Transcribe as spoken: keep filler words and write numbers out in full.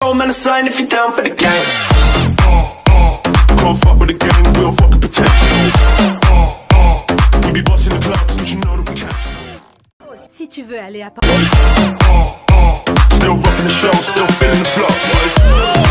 throw a man a sign if you're down for the game. Can't fuck with the gang, we don't fucking pretend. We be bossing the clubs, cause you know that we can. Si tu veux aller à Paris, Still rocking the show, still feeling the flow.